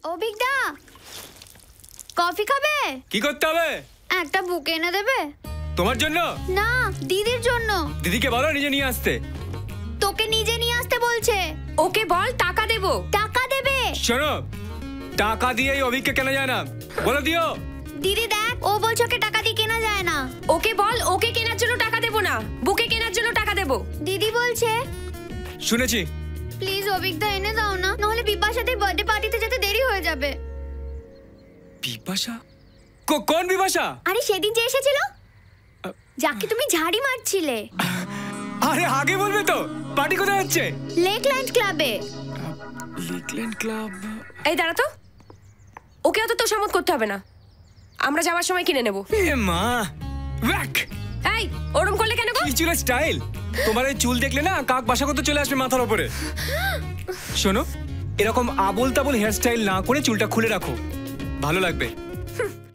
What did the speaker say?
অভিকদা, coffee খাবে? কি করতে হবে? একটা বুক এনে দেবে? তোমার জন্য না, দিদির জন্য। দিদিকে বলো নিজে নিয়ে আসতে। তোকে নিজে নিয়ে আসতে বলছে। ওকে বল টাকা দেবো। টাকা দেবে? শোনো, টাকা দিয়েই অভিককে কেনা যায় না, বলে দিও। দিদি দেখ, ও বলছে ওকে টাকা দিয়ে কেনা যায় না। ওকে বল ওকে কেনার জন্য টাকা দেবো না, বুকে কেনার জন্য টাকা দেবো। দিদি বলছে। শুনেছি। প্লিজ অভিকদা এনে দাও না, নাহলে বিপাশাদের বার্থডে পার্টিতে যেতে দেরি হয়ে যাবে। বিপাশা? কোন বিপাশা? আরে সেদিন যে এসেছিল, যাকে তুমি ঝাড়ি মারছিলে। আরে আগে বলবে তো। পার্টি কোথায় হচ্ছে? লেকল্যান্ড ক্লাবে। Lakeland club? এই দাঁড়া তো, ওকে অত তোষামত করতে হবে না, আমরা যাওয়ার সময় কিনে নেবো। এ মা, ওয়াক! এই ওরম করলে কেন গো? কি চুলের স্টাইল! তোমার এই চুল দেখলে না কাক বাসা করতে চলে আসবে মাথার উপরে। শোনো, এরকম আবোল তাবোল হেয়ার স্টাইল না করে চুলটা খুলে রাখো, ভালো লাগবে।